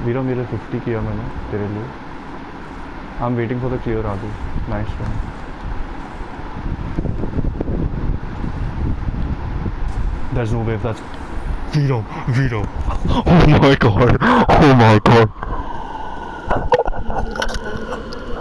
वीरा मेरे 50 किया मैंने तेरे लिए। I am waiting for the clear आदि। Nice one. There's no wave. That's Vito. Vito. Oh my god. Oh my god.